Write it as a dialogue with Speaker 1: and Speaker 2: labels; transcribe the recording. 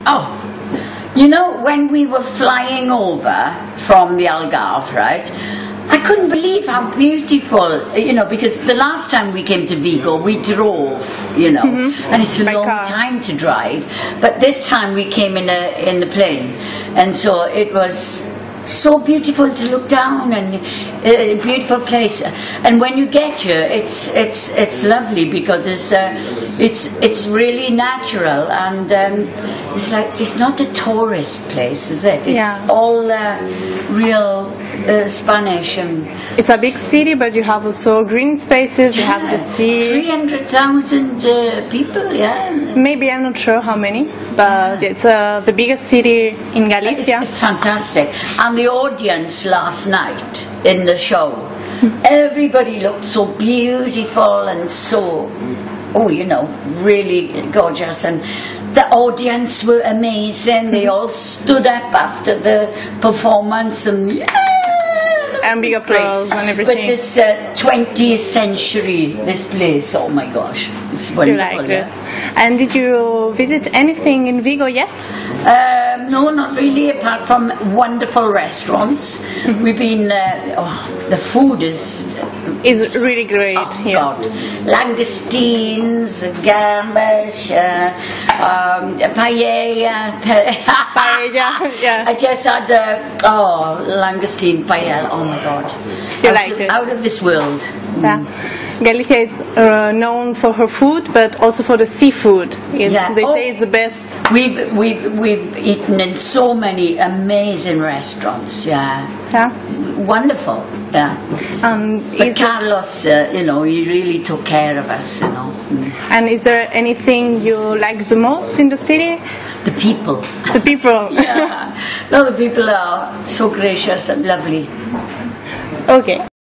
Speaker 1: Oh, you know, when we were flying over from the Algarve, right, I couldn't believe how beautiful, you know, because the last time we came to Vigo, we drove, you know, and it's a long time to drive. But this time we came in the plane, and so it was so beautiful to look down, and a beautiful place. And when you get here, it's lovely because it's really natural, and it's like it's not a tourist place, is it? It's all real Spanish, and
Speaker 2: it's a big city, but you have also green spaces. You have the sea.
Speaker 1: 300,000 people,
Speaker 2: Maybe, I'm not sure how many, but it's the biggest city in Galicia.
Speaker 1: It's fantastic. And the audience last night in the show, everybody looked so beautiful and so, you know, really gorgeous, and the audience were amazing. They all stood up after the performance, and
Speaker 2: big applause and everything.
Speaker 1: But this 20th century, this place, oh my gosh, it's wonderful.
Speaker 2: You like it? And did you visit anything in Vigo yet?
Speaker 1: No, not really, apart from wonderful restaurants. We've been, the food is
Speaker 2: really great here.
Speaker 1: God. Langoustines, gambas, paella.
Speaker 2: Yeah.
Speaker 1: I just had langoustine paella. Oh my God!
Speaker 2: You liked it?
Speaker 1: Out of this world.
Speaker 2: Yeah. Galicia is known for her food, but also for the seafood. They say it's the best.
Speaker 1: We've eaten in so many amazing restaurants. Wonderful. But Carlos, you know, he really took care of us. You know.
Speaker 2: And is there anything you like the most in the city?
Speaker 1: The people.
Speaker 2: The people.
Speaker 1: No, the people are so gracious and lovely.
Speaker 2: Okay.